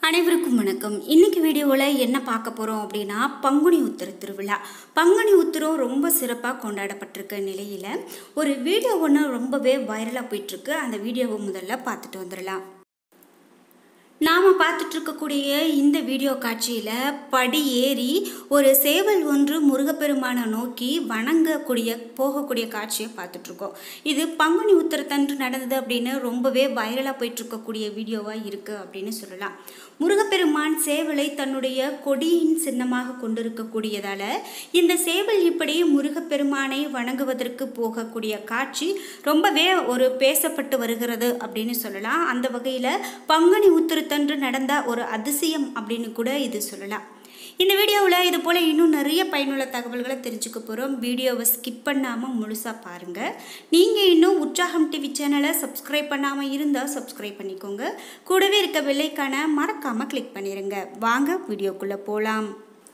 அனைவருக்கும் வணக்கம். இன்னைக்கு வீடியோவில் என்ன பார்க்க போகிறோம் அப்படின்னா பங்குனி உத்திர திருவிழா. பங்குனி உத்திரம் ரொம்ப சிறப்பாக கொண்டாடப்பட்டிருக்க நிலையில் ஒரு வீடியோ ஒன்று ரொம்பவே வைரலாக போயிட்டுருக்கு. அந்த வீடியோவை முதல்ல பார்த்துட்டு வந்துடலாம். நாம் பார்த்துட்டு இருக்கக்கூடிய இந்த வீடியோ காட்சியில் படி ஏறி ஒரு சேவல் ஒன்று முருகப்பெருமானை நோக்கி போகக்கூடிய காட்சியை பார்த்துட்ருக்கோம். இது பங்குனி உத்திரத்தன்று நடந்தது அப்படின்னு ரொம்பவே வைரலாக போயிட்டுருக்கக்கூடிய வீடியோவாக இருக்குது அப்படின்னு சொல்லலாம். முருகப்பெருமான் சேவலை தன்னுடைய கொடியின் சின்னமாக கொண்டிருக்கக்கூடியதால் இந்த சேவல் இப்படி முருகப்பெருமானை வணங்குவதற்கு போகக்கூடிய காட்சி ரொம்பவே ஒரு பேசப்பட்டு வருகிறது அப்படின்னு சொல்லலாம். அந்த வகையில் பங்குனி உத்திரத்தன்று நடந்த ஒரு அதிசயம் அப்படின்னு கூட இது சொல்லலாம். இந்த வீடியோவில் இது போல் இன்னும் நிறைய பயனுள்ள தகவல்களை தெரிஞ்சுக்க போகிறோம். வீடியோவை ஸ்கிப் பண்ணாமல் முழுசாக பாருங்கள். நீங்கள் இன்னும் உற்சாகம் டிவி சேனலை சப்ஸ்கிரைப் பண்ணாமல் இருந்தால் சப்ஸ்கிரைப் பண்ணிக்கோங்க. கூடவே இருக்க பெல்லைக்கான மறக்காமல் கிளிக் பண்ணிடுங்க. வாங்க வீடியோக்குள்ளே போகலாம்.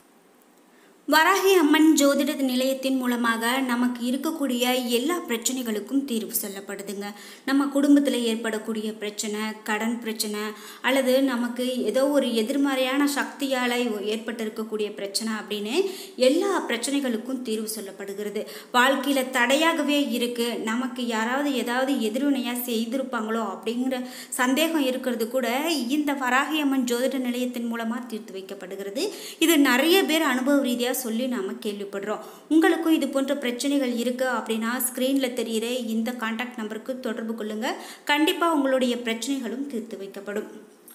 வராகி அம்மன் ஜோதிட நிலையத்தின் மூலமாக நமக்கு இருக்கக்கூடிய எல்லா பிரச்சனைகளுக்கும் தீர்வு சொல்லப்படுதுங்க. நம்ம குடும்பத்தில் ஏற்படக்கூடிய பிரச்சனை, கடன் பிரச்சனை, அல்லது நமக்கு ஏதோ ஒரு எதிர்மறையான சக்தியால் ஏற்பட்டிருக்கக்கூடிய பிரச்சனை அப்படின்னு எல்லா பிரச்சனைகளுக்கும் தீர்வு சொல்லப்படுகிறது. வாழ்க்கையில் தடையாகவே இருக்குது, நமக்கு யாராவது ஏதாவது எதிர்வினையாக செய்திருப்பாங்களோ அப்படிங்கிற சந்தேகம் இருக்கிறது கூட இந்த வராகி அம்மன் ஜோதிட நிலையத்தின் மூலமாக தீர்த்து வைக்கப்படுகிறது. இது நிறைய பேர் அனுபவ ரீதியாக சொல்லி நாம கேள்விப்படுறோம். உங்களுக்கும் இது போன்ற பிரச்சனைகள் இருக்கு அப்படின்னா ஸ்கிரீன்ல தெரிகிற இந்த கான்டாக்ட் நம்பருக்கு தொடர்பு கொள்ளுங்க. கண்டிப்பா உங்களுடைய பிரச்சனைகளும் தீர்த்து வைக்கப்படும்.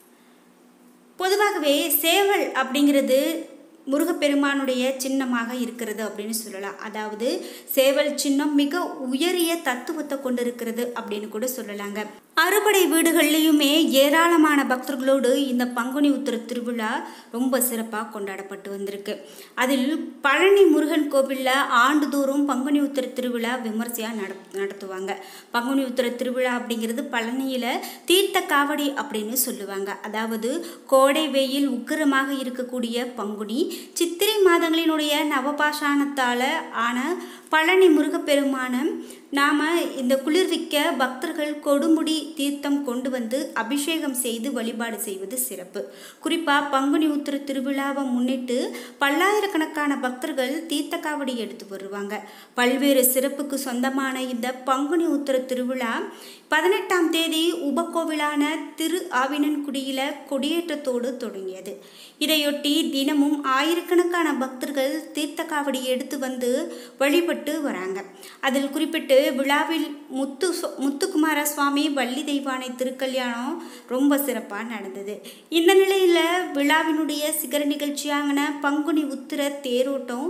பொதுவாகவே சேவல் அப்படிங்கிறது முருகப்பெருமானுடைய சின்னமாக இருக்கிறது அப்படின்னு சொல்லலாம். அதாவது சேவல் சின்னம் மிக உயரிய தத்துவத்தை கொண்டிருக்கிறது அப்படின்னு கூட சொல்லலாங்க. அறுபடை வீடுகள்லையுமே ஏராளமான பக்தர்களோடு இந்த பங்குனி உத்திர திருவிழா ரொம்ப சிறப்பாக கொண்டாடப்பட்டு வந்திருக்கு. அதில் பழனி முருகன் கோவிலில் ஆண்டுதோறும் பங்குனி உத்திர திருவிழா விமர்சையாக நடத்துவாங்க. பங்குனி உத்திர திருவிழா அப்படிங்கிறது பழனியில் தீர்த்த காவடி அப்படின்னு சொல்லுவாங்க. அதாவது கோடை வெயில் உக்கிரமாக இருக்கக்கூடிய பங்குனி, சித்திரை மாதங்களினுடைய நவபாஷாணத்தால் ஆன பழனி முருகப்பெருமான நாம் இந்த குளிர்விக்க பக்தர்கள் கொடுமுடி தீர்த்தம் கொண்டு வந்து அபிஷேகம் செய்து வழிபாடு செய்வது சிறப்பு. குறிப்பாக பங்குனி உத்திர திருவிழாவை முன்னிட்டு பல்லாயிரக்கணக்கான பக்தர்கள் தீர்த்த காவடி எடுத்து வருவாங்க. பல்வேறு சிறப்புக்கு சொந்தமான இந்த பங்குனி உத்திர திருவிழா 18ஆம் தேதி உபகோவிலான திரு ஆவினன்குடியில கொடியேற்றத்தோடு தொடங்கியது. இதையொட்டி தினமும் ஆயிரக்கணக்கான பக்தர்கள் தீர்த்த காவடி எடுத்து வந்து வழிபட்டு வராங்க. அதில் குறிப்பிட்டு விழாவில் முத்துக்குமார சுவாமி வள்ளி தெய்வானை திருக்கல்யாணம் ரொம்ப சிறப்பாக நடந்தது. இந்த நிலையில் விழாவினுடைய சிகர நிகழ்ச்சியான பங்குனி உத்திர தேரோட்டம்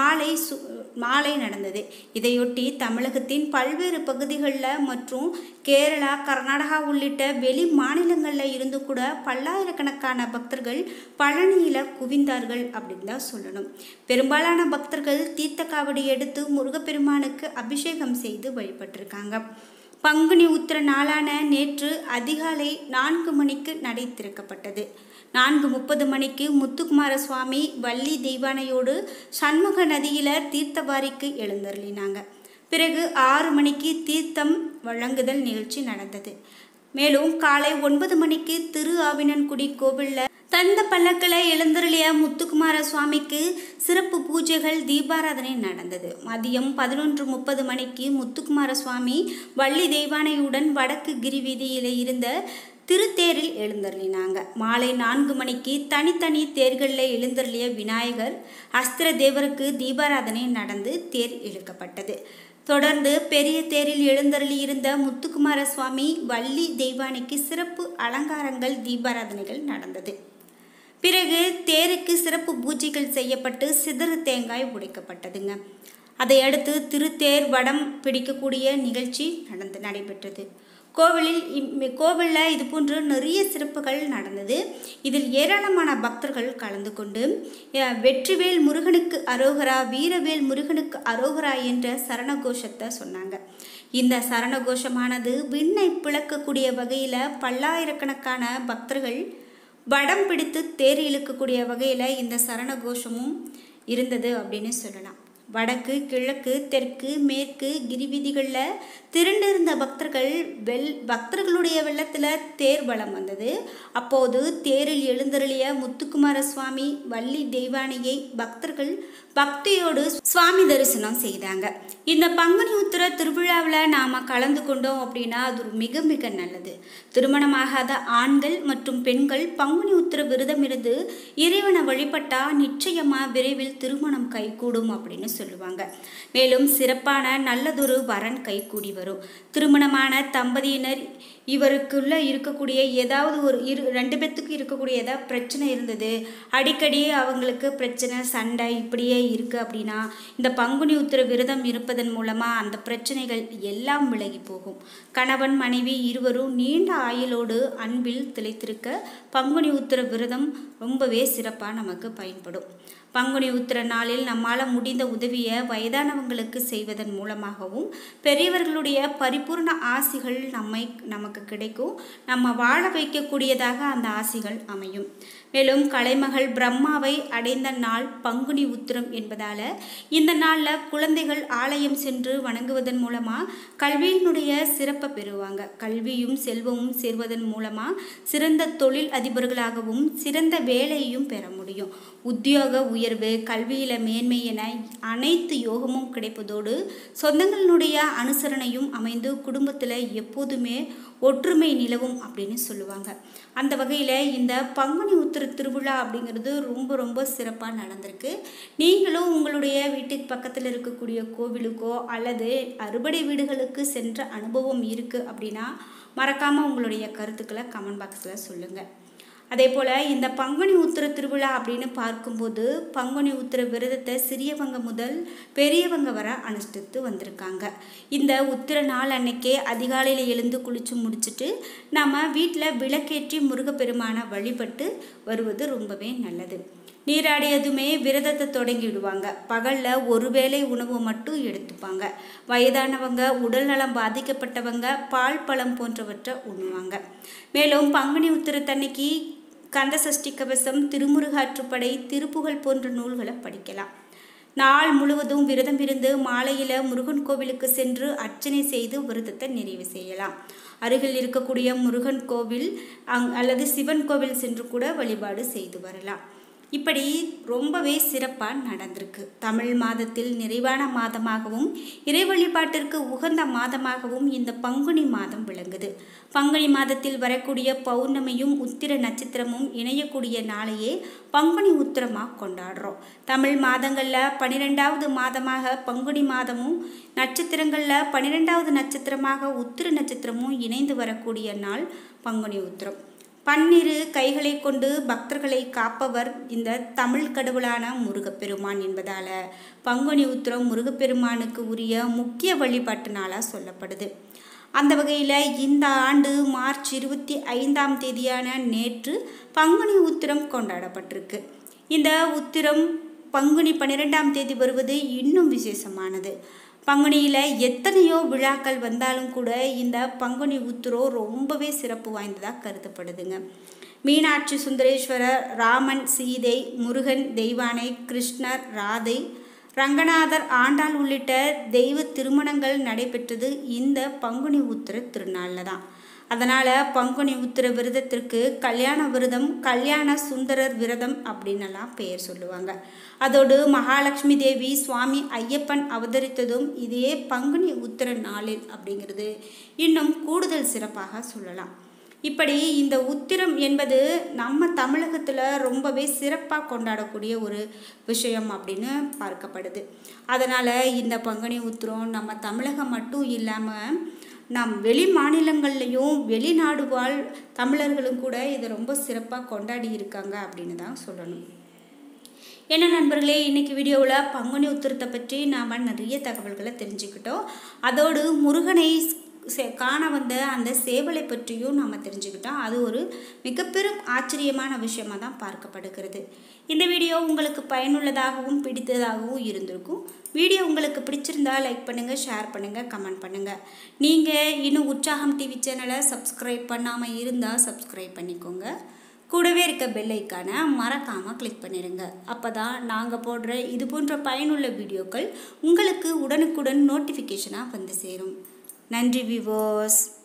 மாலை நடந்தது. இதையொட்டி தமிழகத்தின் பல்வேறு பகுதிகளில் மற்றும் கேரளா, கர்நாடகா உள்ளிட்ட வெளி மாநிலங்களில் இருந்து கூட பல்லாயிரக்கணக்கான பக்தர்கள் பழனியில் குவிந்தார்கள் அப்படின்னு தான் சொல்லணும். பெரும்பாலான பக்தர்கள் தீர்த்த காவடி எடுத்து முருகப்பெருமானுக்கு அபிஷேகம் செய்து வழிபட்டிருக்காங்க. பங்குனி உத்திர நாளான நேற்று அதிகாலை 4 மணிக்கு நடை திறக்கப்பட்டது. 4:30 மணிக்கு முத்துக்குமார சுவாமி வள்ளி தெய்வானையோடு சண்முக நதியில் தீர்த்தவாரிக்கு எழுந்தருளினாங்க. பிறகு 6 மணிக்கு தீர்த்தம் வழங்குதல் நிகழ்ச்சி நடந்தது. மேலும் காலை 9 மணிக்கு திரு ஆவினன்குடி கோவிலில் தந்த பல்லக்கில் எழுந்தருளிய முத்துக்குமார சுவாமிக்கு சிறப்பு பூஜைகள், தீபாராதனை நடந்தது. மதியம் 11:30 மணிக்கு முத்துக்குமார சுவாமி வள்ளி தெய்வானையுடன் வடக்கு கிரிவீதியில் இருந்த திருத்தேரில் எழுந்தருளினாங்க. மாலை 4 மணிக்கு தனித்தனி தேர்களில் எழுந்தருளிய விநாயகர் அஸ்திர தேவருக்கு தீபாராதனை நடந்து தேர் இழுக்கப்பட்டது. தொடர்ந்து பெரிய தேரில் எழுந்தருளி இருந்த முத்துக்குமார சுவாமி வள்ளி தெய்வானைக்கு சிறப்பு அலங்காரங்கள், தீபாராதனைகள் நடந்தது. பிறகு தேருக்கு சிறப்பு பூஜைகள் செய்யப்பட்டு சிதறு தேங்காய் உடைக்கப்பட்டதுங்க. அதையடுத்து திருத்தேர் வடம் பிடிக்கக்கூடிய நிகழ்ச்சி நடைபெற்றது. கோவிலில் இது போன்று நிறைய சிறப்புகள் நடந்தது. இதில் ஏராளமான பக்தர்கள் கலந்து கொண்டு வெற்றிவேல் முருகனுக்கு அரோகரா, வீரவேல் முருகனுக்கு அரோகரா என்ற சரணகோஷத்தை சொன்னாங்க. இந்த சரணகோஷமானது விண்ணை பிளக்கக்கூடிய வகையில் பல்லாயிரக்கணக்கான பக்தர்கள் வடம் பிடித்து தேர் இழுக்கக்கூடிய வகையில் இந்த சரணகோஷமும் இருந்தது அப்படின்னு சொல்லலாம். வடக்கு, கிழக்கு, தெற்கு, மேற்கு கிரிவீதிகளில் திரண்டிருந்த பக்தர்களுடைய வெள்ளத்தில் தேர் வலம் வந்தது. அப்போது தேரில் எழுந்தருளிய முத்துக்குமார சுவாமி, வள்ளி தெய்வானையை பக்தர்கள் பக்தியோடு சுவாமி தரிசனம் செய்தாங்க. இந்த பங்குனி உத்திர திருவிழாவில் நாம் கலந்து கொண்டோம் அப்படின்னா அது மிக மிக நல்லது. திருமணமாகாத ஆண்கள் மற்றும் பெண்கள் பங்குனி உத்திர விரதம் இருந்து இறைவனை வழிபட்டால் நிச்சயமாக விரைவில் திருமணம் கைகூடும் அப்படின்னு சொல்லுவாங்க. மேலும் சிறப்பான நல்லதொரு வரன் கைகூடி வரும். திருமணமான தம்பதியினர் இவருக்குள்ள இருக்கக்கூடிய ஏதாவது ஒரு ரெண்டு பேர்த்துக்கு இருக்கக்கூடிய ஏதாவது பிரச்சனை இருந்தது, அடிக்கடி அவங்களுக்கு பிரச்சனை சண்டை இப்படியே இருக்குது அப்படின்னா இந்த பங்குனி உத்திர விரதம் இருப்பதன் மூலமாக அந்த பிரச்சனைகள் எல்லாம் விலகி போகும். கணவன் மனைவி இருவரும் நீண்ட ஆயுளோடு அன்பில் திளைத்திருக்க பங்குனி உத்திர விரதம் ரொம்பவே சிறப்பாக நமக்கு பயன்படும். பங்குனி உத்திர நாளில் நம்மால் முடிந்த உதவியை வயதானவங்களுக்கு செய்வதன் மூலமாகவும் பெரியவர்களுடைய பரிபூர்ண ஆசிகள் நமக்கு கிடைக்கும். நம்ம வாழ வைக்கக்கூடியதாக அந்த ஆசிகள் அமையும். மேலும் கலைமகள் பிரம்மாவை அடைந்த நாள் பங்குனி உத்திரம் என்பதால் இந்த நாளில் குழந்தைகள் ஆலயம் சென்று வணங்குவதன் மூலமாக கல்வியினுடைய சிறப்பை பெறுவாங்க. கல்வியும் செல்வமும் சேர்வதன் மூலமாக சிறந்த தொழில் அதிபர்களாகவும் சிறந்த வேலையையும் பெற முடியும். உத்தியோக உயர்வு, கல்வியில் மேன்மை என அனைத்து யோகமும் கிடைப்பதோடு சொந்தங்களினுடைய அனுசரணையும் அமைந்து குடும்பத்தில் எப்போதுமே ஒற்றுமை நிலவும் அப்படின்னு சொல்லுவாங்க. அந்த வகையில் இந்த பங்குனி உத்திர திருவிழா அப்படிங்கிறது ரொம்ப ரொம்ப சிறப்பாக நடந்திருக்கு. நீங்களும் உங்களுடைய வீட்டுக்கு பக்கத்தில் இருக்கக்கூடிய கோவிலுக்கோ அல்லது அறுபடை வீடுகளுக்கு சென்ற அனுபவம் இருக்குது அப்படின்னா மறக்காமல் உங்களுடைய கருத்துக்களை கமெண்ட் பாக்ஸில் சொல்லுங்கள். அதே போல் இந்த பங்குனி உத்திர திருவிழா அப்படின்னு பார்க்கும்போது பங்குனி உத்திர விரதத்தை சிறியவங்க முதல் பெரியவங்க வர அனுஷ்டித்து வந்திருக்காங்க. இந்த உத்திர நாள் அன்னைக்கே அதிகாலையில் எழுந்து குளித்து முடிச்சுட்டு நம்ம வீட்டில் விளக்கேற்றி முருகப்பெருமானை வழிபட்டு வருவது ரொம்பவே நல்லது. நீராடியதுமே விரதத்தை தொடங்கிடுவாங்க. பகலில் ஒருவேளை உணவு மட்டும் எடுத்துப்பாங்க. வயதானவங்க, உடல் நலம் பாதிக்கப்பட்டவங்க பால் பழம் போன்றவற்றை உண்ணுவாங்க. மேலும் பங்குனி உத்திரத்தன்னைக்கு கந்த சஷ்டி கவசம், திருமுருகாற்றுப்படை, திருப்புகழ் போன்ற நூல்களை படிக்கலாம். நாள் முழுவதும் விரதம் இருந்து மாலையில் முருகன் கோவிலுக்கு சென்று அர்ச்சனை செய்து விரதத்தை நிறைவு செய்யலாம். அருகில் இருக்கக்கூடிய முருகன் கோவில் அல்லது சிவன் கோவில் சென்று கூட வழிபாடு செய்து வரலாம். இப்படி ரொம்பவே சிறப்பாக நடந்திருக்கு. தமிழ் மாதத்தில் நிறைவான மாதமாகவும் இறை வழிபாட்டிற்கு உகந்த மாதமாகவும் இந்த பங்குனி மாதம் விளங்குது. பங்குனி மாதத்தில் வரக்கூடிய பௌர்ணமியும் உத்திர நட்சத்திரமும் இணையக்கூடிய நாளையே பங்குனி உத்திரமாக கொண்டாடுறோம். தமிழ் மாதங்களில் 12வது மாதமாக பங்குனி மாதமும் நட்சத்திரங்களில் 12வது நட்சத்திரமாக உத்திர நட்சத்திரமும் இணைந்து வரக்கூடிய நாள் பங்குனி உத்திரம். பன்னிரு கைகளை கொண்டு பக்தர்களை காப்பவர் இந்த தமிழ் கடவுளான முருகப்பெருமான் என்பதால் பங்குனி உத்திரம் முருகப்பெருமானுக்கு உரிய முக்கிய வழிபாட்டு நாளாக சொல்லப்படுது. அந்த வகையில் இந்த ஆண்டு மார்ச் 25ஆம் தேதியான நேற்று பங்குனி உத்திரம் கொண்டாடப்பட்டிருக்கு. இந்த உத்திரம் பங்குனி 12ஆம் தேதி வருவது இன்னும் விசேஷமானது. பங்குனியில் எத்தனையோ விழாக்கள் வந்தாலும் கூட இந்த பங்குனி உத்திரம் ரொம்பவே சிறப்பு வாய்ந்ததாக கருதப்படுதுங்க. மீனாட்சி சுந்தரேஸ்வரர், ராமன், சீதை, முருகன், தெய்வானை, கிருஷ்ணர், ராதை, ரங்கநாதர், ஆண்டாள் உள்ளிட்ட தெய்வ திருமணங்கள் நடைபெற்றது இந்த பங்குனி உத்திர திருநாளில் தான். அதனால் பங்குனி உத்திர விரதத்திற்கு கல்யாண விரதம், கல்யாண சுந்தரர் விரதம் அப்படின்னெல்லாம் பெயர் சொல்லுவாங்க. அதோடு மகாலட்சுமி தேவி, சுவாமி ஐயப்பன் அவதரித்ததும் இதே பங்குனி உத்திர நாளில் அப்படிங்கிறது இன்னும் கூடுதல் சிறப்பாக சொல்லலாம். இப்படி இந்த உத்திரம் என்பது நம்ம தமிழகத்தில் ரொம்பவே சிறப்பாக கொண்டாடக்கூடிய ஒரு விஷயம் அப்படின்னு பார்க்கப்படுது. அதனால் இந்த பங்குனி உத்திரம் நம்ம தமிழகம் மட்டும் இல்லாமல் நம் வெளி மாநிலங்கள்லையும் வெளிநாடு வாழ் தமிழர்களும் கூட இதை ரொம்ப சிறப்பாக கொண்டாடி இருக்காங்க அப்படின்னு தான் சொல்லணும். என்ன நண்பர்களே, இன்றைக்கி வீடியோவில் பங்குனி உத்திரத்தை பற்றி நாம் நிறைய தகவல்களை தெரிஞ்சுக்கிட்டோம். அதோடு முருகனை காண வந்த அந்த சேவலை பற்றியும் நாம் தெரிஞ்சுக்கிட்டோம். அது ஒரு மிகப்பெரும் ஆச்சரியமான விஷயமாக தான் பார்க்கப்படுகிறது. இந்த வீடியோ உங்களுக்கு பயனுள்ளதாகவும் பிடித்ததாகவும் இருந்திருக்கும். வீடியோ உங்களுக்கு பிடிச்சிருந்தால் லைக் பண்ணுங்கள், ஷேர் பண்ணுங்கள், கமெண்ட் பண்ணுங்கள். நீங்கள் இன்னும் உற்சாகம் டிவி சேனலை சப்ஸ்கிரைப் பண்ணாமல் இருந்தால் சப்ஸ்கிரைப் பண்ணிக்கோங்க. கூடவே இருக்க பெல் ஐக்கானை மறக்காமல் கிளிக் பண்ணிடுங்க. அப்போ தான் நாங்கள் போடுற இது போன்ற பயனுள்ள வீடியோக்கள் உங்களுக்கு உடனுக்குடன் நோட்டிஃபிகேஷனாக வந்து சேரும். நன்றி வியூவர்ஸ்.